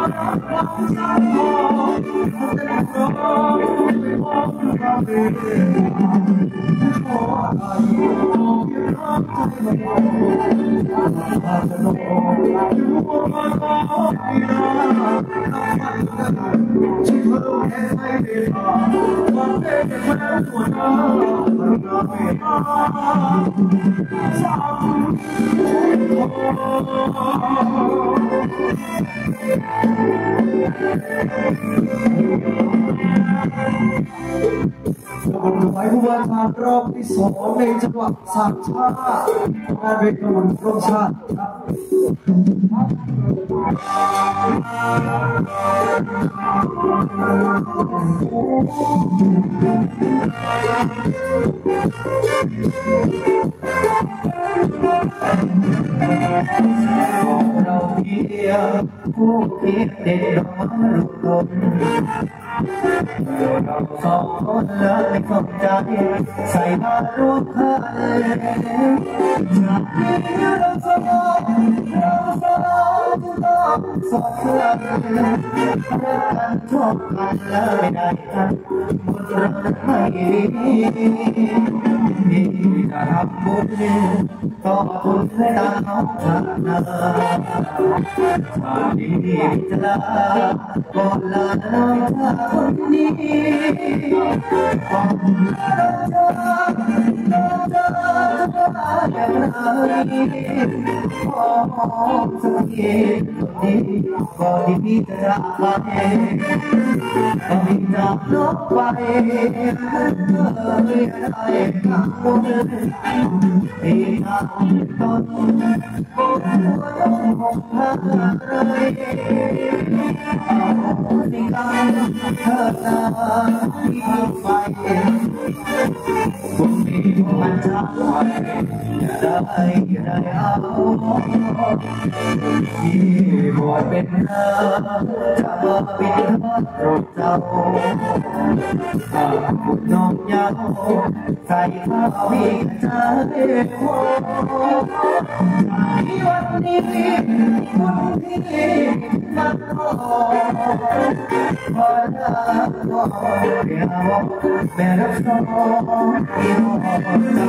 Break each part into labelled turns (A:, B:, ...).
A: หมายผู้ว่าทางรอบที่2ในจังหวัดสามชาติงานเป็นขบวนรบชาติเราเพียงผู้คิดเด็ดดอกไม้รุกรนเราสองคนเลยสนใจใส่มาร่วมกันจากนี้เราสองสอดเพื่อนรักกันชอบกันเลยได้กันบนเราไม่ดีจะทำบุญต่อบุญให้ตาน้องชานาชาดีจะลาก่อนลาน้อยชาคนนี้ก่อนลาน้องชาอย่างไรขอสักทีก่อนที่พี่จะจากไปก่อนที่จากน้องไปไม่ได้กังวลที่ทำต้นต้องหกหาเลยเอาที่กันเธอตาที่ไปคนนี้มันจะไปได้เอาที่บวชเป็นเธอจะมาเป็นทอดรถเจ้าบุญน้องยาวใส่ข้าวพี่จะเด็ดหัววันนี้คุณพี่มาขอขอลาขอเดียวแม่รักสองที่หัวใจ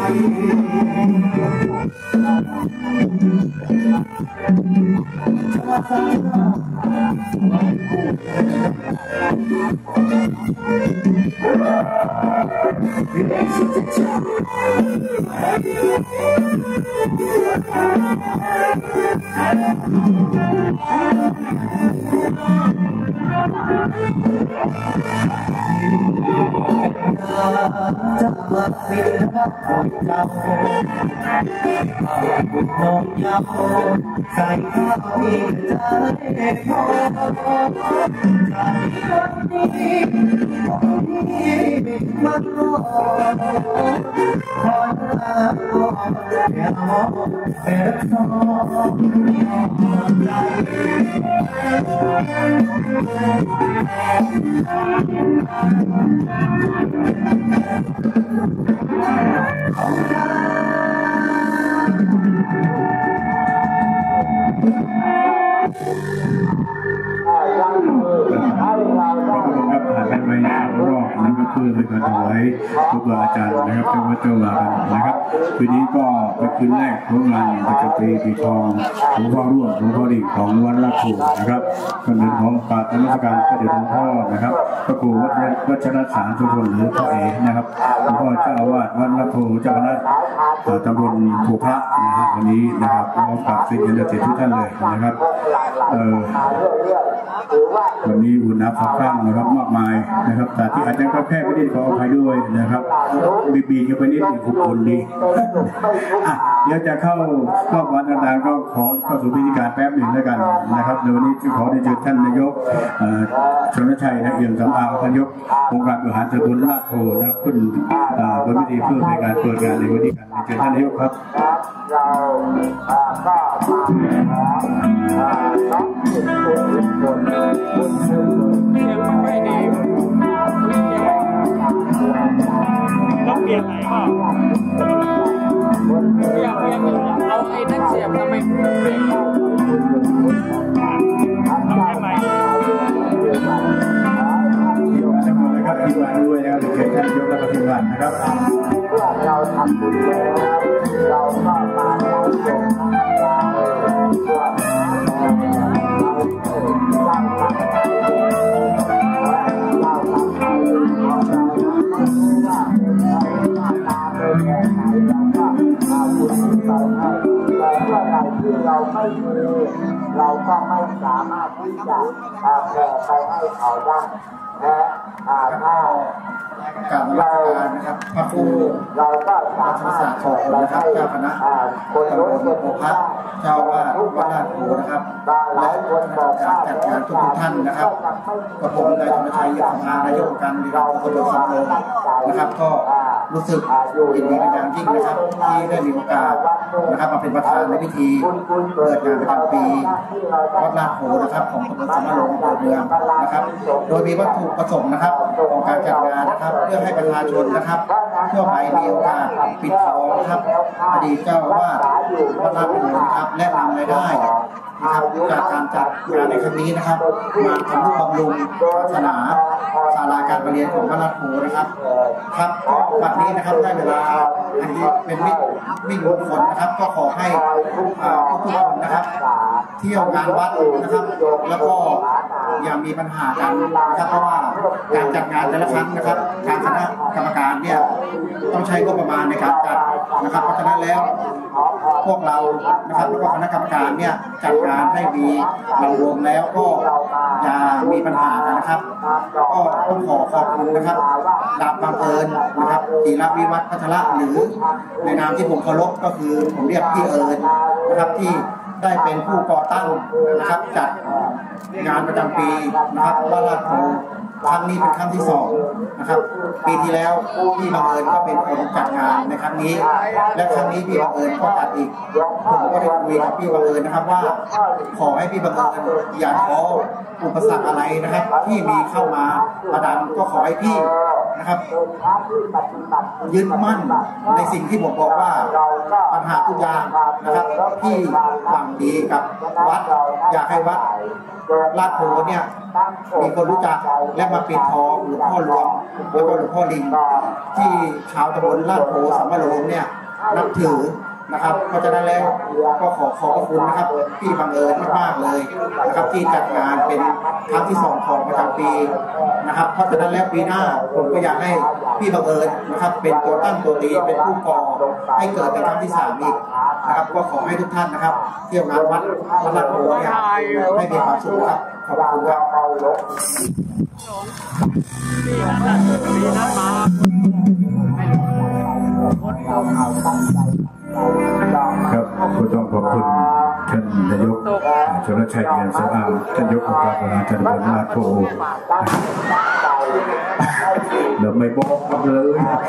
A: จะมาเป็นรักของเจ้าบุญน้องยาวใส่ข้าวพี่จะได้พอจากวันนี้มันรอคอยรักอยากแต่รักสองใจ
B: คือในการถวายครูบาอาจารย์นะครับเป็นวัดเจ้าว่ากันนะครับคืนนี้ก็เป็นคืนแรกของงานประจำปีปีทองหลวงพ่อร่วมหลวงพ่อดิ่งของวัดราชครูนะครับก็เป็นของปาฐนมัสการพระเดชหลวงพ่อนะครับพระครูวัชรสารทุกคนหรือพ่อเอนะครับหลวงพ่อเจ้าอาวาสวัดราชครูเจ้าคณะตำบลภูพระนะครับวันนี้นะครับก็ฝากสิ่งเดียวติดทุกท่านเลยนะครับวันนี้บุญนับสักครั้งนะครับมากมายนะครับแต่ที่อาจจะก็แค่ไม่ได้ขออภัยด้วยนะครับบีกันไปนิดหนึ่งคนดีเดี๋ยวจะเข้าวันต่างๆก็ขอเข้าสู่พิธีการแป๊บหนึ่งแล้วกันนะครับเดี๋ยววันนี้ขอได้เชิญท่านนายกชนชัยนะเอี่ยมสำอางนายกองค์การบริหารตำบลราชโพนะครับขึ้นบนพิธีเพื่อในการเปิดงานในวันนี้กันเชิญท่านนายกครับเราก็
C: ยังไม่ดีต้องเปลี่ยนไหนบ้างอยากเอาไอ้นั่นเสียบทำไมทำได้ไหม
B: ท่านนายกและก็ทีมงานนะครับ
D: เมื่อเราทำบุญแล้วเราก็มาเราจงตัวเราไม่มีเราก็ไม่สามารถที่จะแผ่ไปให้เขาได้และถ้า
B: การรักการนะครับพระครู
D: เราก็สามารถ
B: ขอนะครับเจ้าคณะ
D: คน
B: ตำบลโพพัฒน์เจ้าวาดวัดลาดโพนะครับและการจัดงานทุกท่านนะครับกระผมนายธนชัยยศมานายกองค์การบริหารส่วนตำบลสำโรงนะครับก็รู้สึกยินดีเป็นอย่างยิ่งนะครับที่ได้มีโอกาสนะครับมาเป็นประธานในพิธีเปิดงานประจำปีวัดลาดโพนะครับของตำบลสำโรงอำเภอเมืองนะครับโดยมีวัตถุประสงค์นะครับของการจัดงานนะครับเพื่อให้ประชาชนนะครับทั่วไปมีโอกาสปิดทองนะครับอดีตเจ้าวาดวัดลาดโพนะครับและนำรายได้นะครับจากการจัดงานในครั้งนี้นะครับมาทำนุบำรุงศาสนาศาลาการประเรียนของวัดลาดโพนะครับครับก็วันนี้นะครับได้เวลาอันนี้เป็นมิ่งมงคลนะครับก็ขอให้ทุกคนนะครับเที่ยวงานวัดนะครับแล้วก็อย่ามีปัญหากันนะครับเพราะว่าการจัดงานแต่ละครั้งนะครับทางคณะกรรมการเนี่ยต้องใช้งบประมาณในการจัดนะครับเพราะฉะนั้นแล้วพวกเรานะครับแล้วก็คณะกรรมการเนี่ยจัดงานให้มีบรรวมแล้วก็อย่ามีปัญหากันนะครับก็ต้องขอบคุณนะครับดาบบังเอิญนะครับธีรวิวัฒน์พัชระหรือในนามที่ผมเคารพก็คือผมเรียกพี่เอิญนะครับที่ได้เป็นผู้ก่อตั้งนะครับจัดงานประจำปีนะครับวัดลาดโพครั้งนี้เป็นครั้งที่2นะครับปีที่แล้วพี่บังเอิญก็เป็นคนจัดงานในครั้งนี้และครั้งนี้พี่บังเอิญก็จัดอีกผมก็ได้คุยกับพี่บังเอิญนะครับว่าขอให้พี่บังเอิญอย่าท้ออุปสรรคอะไรนะครับที่มีเข้ามาประดันก็ขอให้พี่นะครับยึดมั่นในสิ่งที่ผมบอกว่าปัญหาทุกอย่างนะครับที่หวังดีกับวัดอยากให้วัดลาดโพเนี่ยมีคนรู้จักและมาปิดทองหลวงพ่อหลวงแล้วก็หลวงพ่อลิงที่ชาวตำบลลาดโพสัมมะโรงเนี่ยนับถือนะครับเพราะฉะนั้นแล้วก็ขอบพระคุณนะครับพี่บังเอิญมากๆเลยนะครับที่จัดงานเป็นครั้งที่2ของประจำปีนะครับเพราะฉะนั้นแล้วปีหน้าผมก็อยากให้พี่บังเอิญนะครับเป็นตัวตั้งตัวตีเป็นผู้ก่อให้เกิดเป็นครั้งที่3อีกนะครับก็ขอให้ทุกท่านนะครับเที่ยวงานวัดลาดโพเนี่ยให้มีความสุขครับขอบคุณครับ
C: มีนัดมา
B: ครับก็ต้องขอบคุณท่านนายกชลชัยเงินสะอาดท่านนายกองค์การบริหารจังหวัดลาดโพเราไม่บอกกันเลย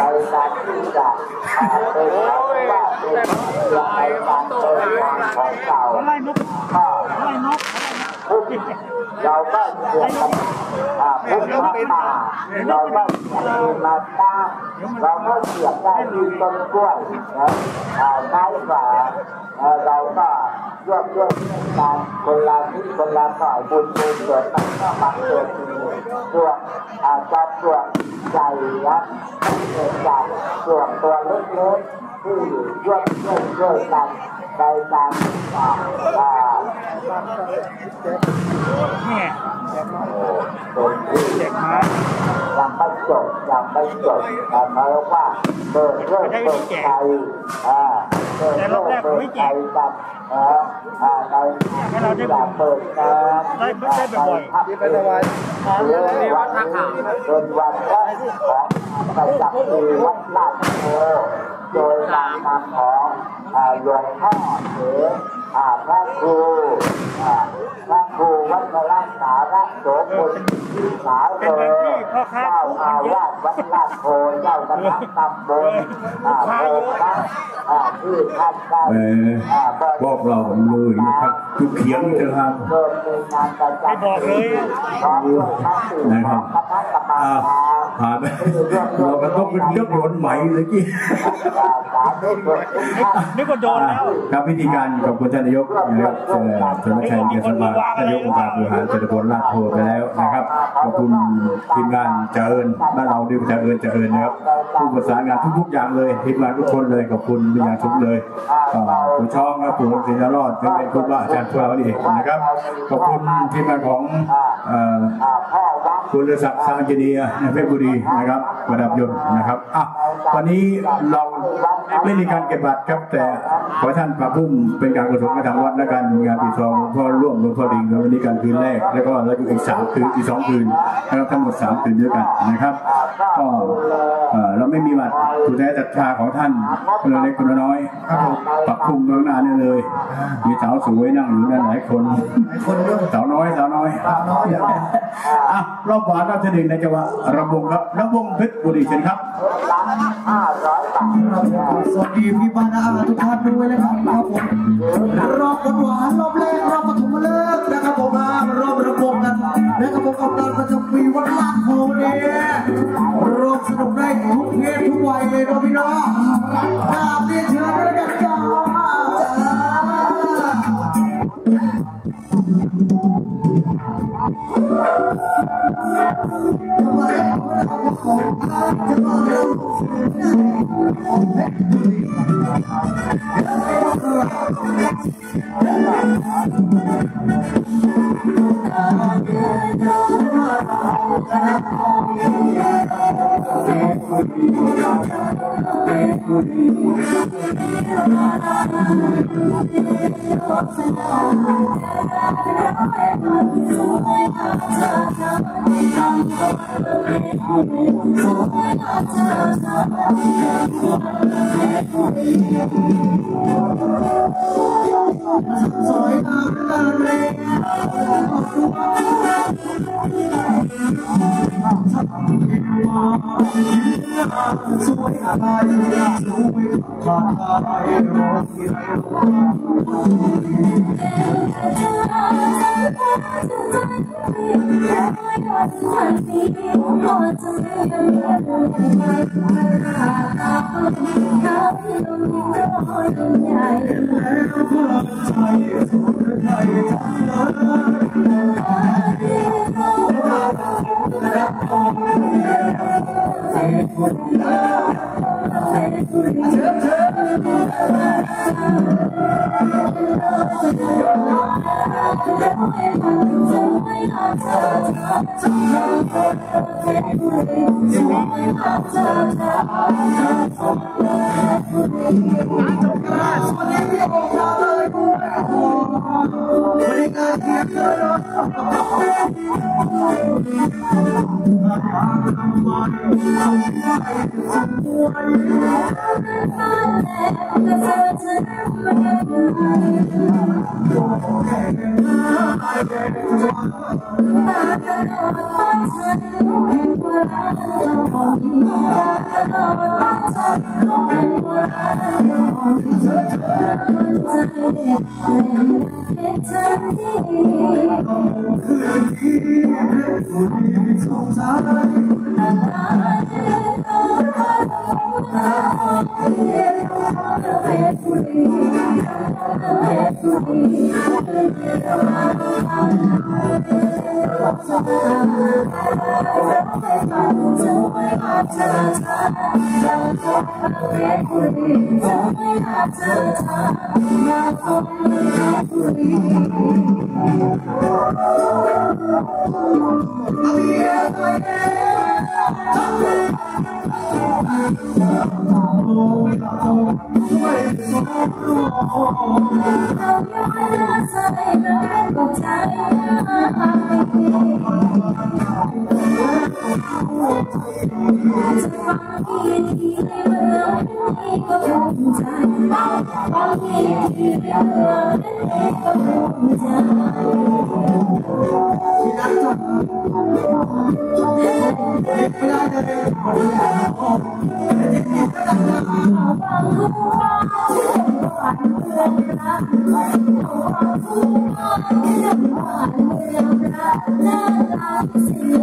D: เราก็เกี่ยวกับพุทธมาเราก็เกี่ยวกับมาตาเราก็เกี่ยวได้ที่ต้นกล้วยนะไม้ฝาเราก็ร่วมกันคนละนิดคนละหน่อยบุญส่วนมันก็บางส่วนส่วนจะส่วนใหญ่นะเกิดจากส่วนตัวเล็กๆที่ร่วมกันในการ
C: เด็กมา
D: ยังไม่จบหมายว่าเปิดใจเปิดใจกันในเราได้บ่อยได้เป็นวันวัดท่าขาวเป็นวันแรกของประจำปีวัดลาดโพโดยนำของหลวงพ่อเถรพระครูวัดราชสาระโสพลสาโรเจ้าอาวาสวัดลาดโพเจ้าคณะตำบลโพพัฒน์ที่ท่านได้
B: บอกเราเลยนะครับทุกเขียงจะทำ
C: ไม่บอกเลย
B: นะครับผ่านเราก็ต้องเป็นยกรถใหม่เลยกี้
C: นึกว่าโดนแล้ว
B: ครับพิธีการกับคุณท่านนายกนะครับชลชัยเงินสะอาดนายกองค์การบริหารจังหวัดลาดโพไปแล้วนะครับขอบคุณคุณทีมงานเจริญบ้านเราด้วยเจริญนะครับผู้ประสานงานทุกอย่างเลยทีมงานทุกคนเลยขอบคุณเป็นอย่างสูงเลยผู้ช่องครับผู้ศิลป์รอดเป็นคุณว่าอาจารย์พวกเราเองนะครับขอบคุณทีมงานของคุณฤศักดิ์สร้างเจดีย์ในเพชรบุรีนะครับประดับยนต์นะครับวันนี้เราไม่มีการเก็บบัตรครับแต่ขอท่านพระพุ่มเป็นการกุศลกระทำวัดและการงานปีทองหลวงพ่อร่วมหลวงพ่อดิ่งวันนี้การคืนแรกแล้วก็เราอยู่อีก3 คืนอีก2 คืนนะครับทั้งหมด3 คืนด้วยกันนะครับก็เราไม่มีบัตรผู้แท้ศรัทธาของท่านคนเล็กคนน้อยปรับปรุงเมืองนาเนี่ยเลยมีสาวสวยนั่งอยู่นั่นหลายคนสาวน้อยรอบหวานรอบที่1ในจังหวะระวงครับระวงเพชรบุรีเชิญครับ
A: สวัสดีพี่บรรดาทุกท่านด้วยนะครับผมรอบหวานรอบแรกรอบปฐมฤกษ์นะครับผมรอบระบบกันนะครับผมกำลังประจำปีวันละโคเนี่ยรอบสนุกได้ทุกเพศทุกวัยเลยนะพี่น้องตามเรียนเชิญเลยกันจ้าสวยงามกันเลยสวยอะไรสวยผ่านไปรอที่ไหน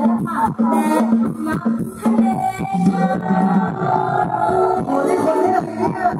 E: คนที่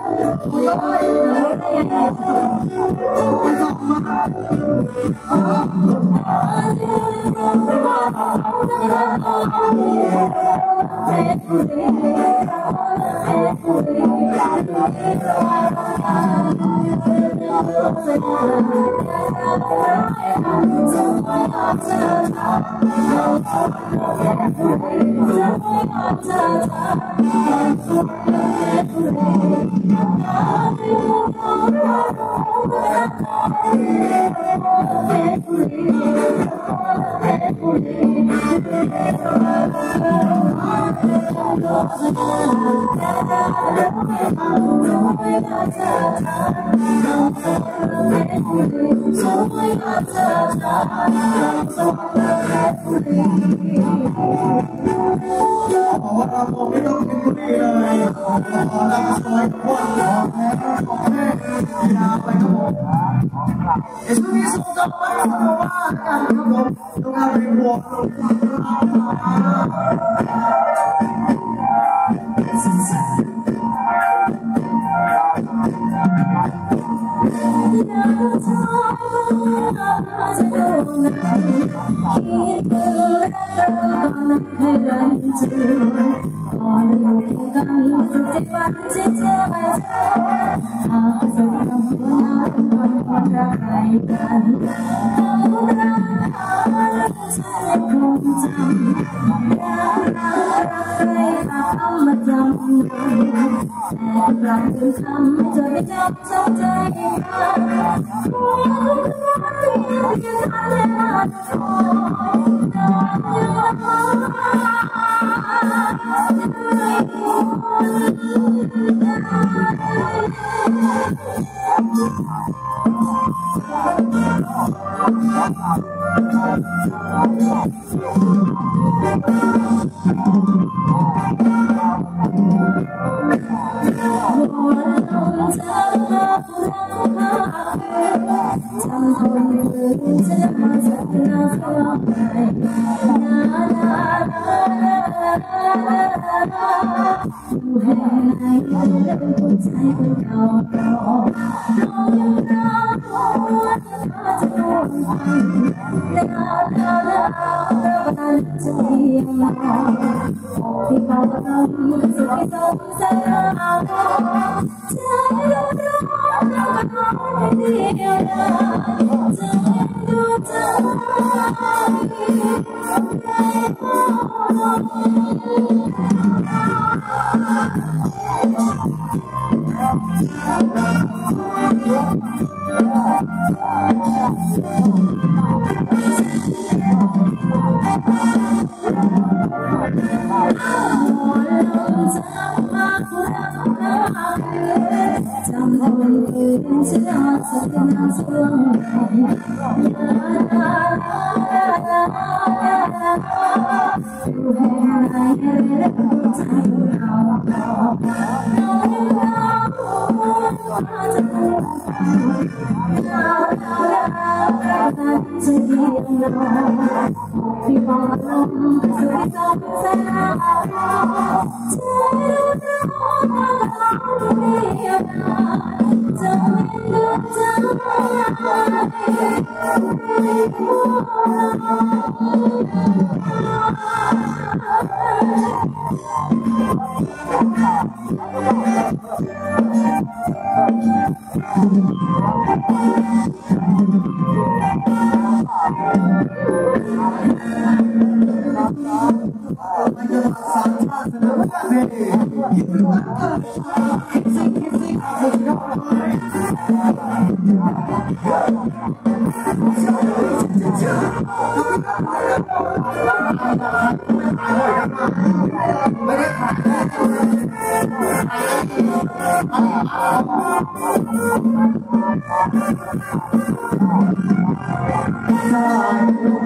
A: Hãy subscribe cho kênh Ghiền Mì Gõ để không bỏ lỡ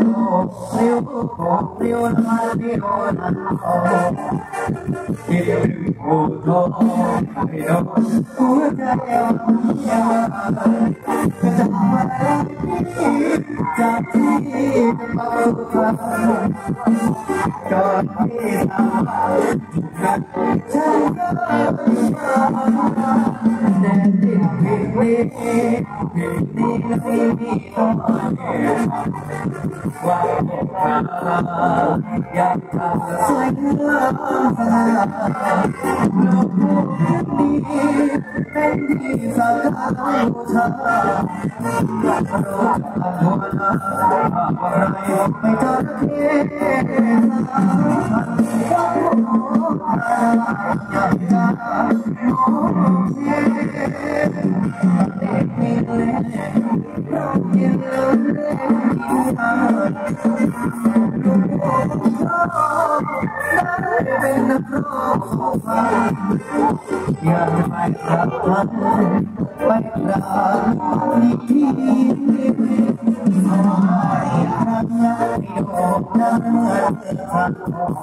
A: เร็วบอกเร็วมาเร็วนั่นคิดถึงผู้ทอให้ดอกหัวใจยาวก็จะมาจากที่จะมาสุขก่อนที่ทำกันฉันก็แต่ที่ผิดนี้ไม่มีต้องว่าอยากทำสวยงามโลกนี้เป็นที่สักการะบูชาเราจะภาวนาอะไรไม่จระเข้อยากจะมองเห็นเด็กมีเล่นเราเย็นเล่นที่ทางลูกได้เป็นนักร้องของฟ้าอยากไปกราบท่านไปกราบที่สอยพระยาที่โด่งดังเมื่อครั้ง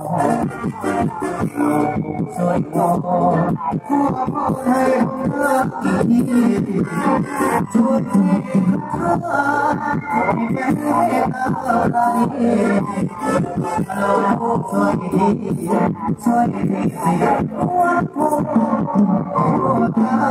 A: สวยงามพ่อให้ผมรักอีกช่วยที่ข้าให้เป็นเมตตาอะไรเราช่วยดีสิวัดพ่อตา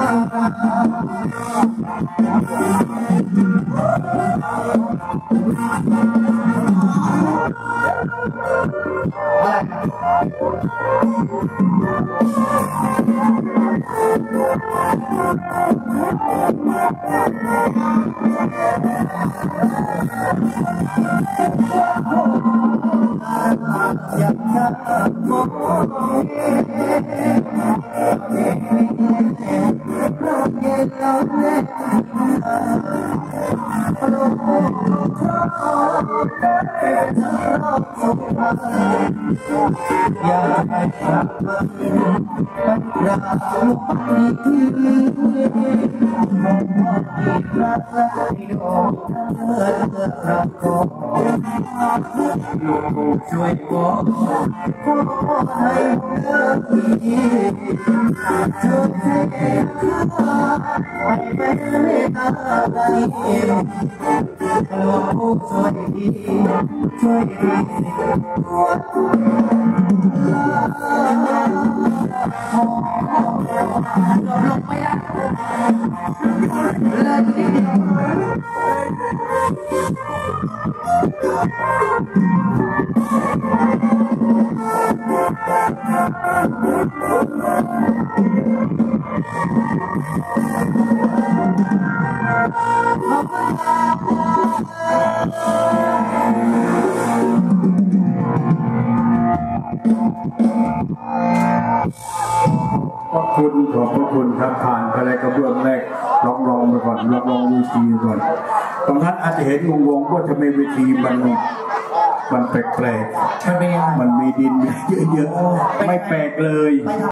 A: อยากจะมองเห็นเราเย็นเราเล่นเราเป็นเราสุขอยากไปกราบมันไปกราบลูกที่รักและที่โด่งเมื่อรักก็ลูกช่วยบอกพ่อให้เลิกอีกช่วยข้าให้เป็นเมตตาได้ลูกช่วยดีสิวัดลงไปละเลยทีเดียว
B: ขอบพระคุณครับผ่านอะไรกระเบื้องแรกลองไปก่อนลองวิธีก่อนบางท่านอาจจะเห็นงงๆว่าทำไมวิธีมันแปลกๆมันมีดินเยอะๆไม่แปลกเลย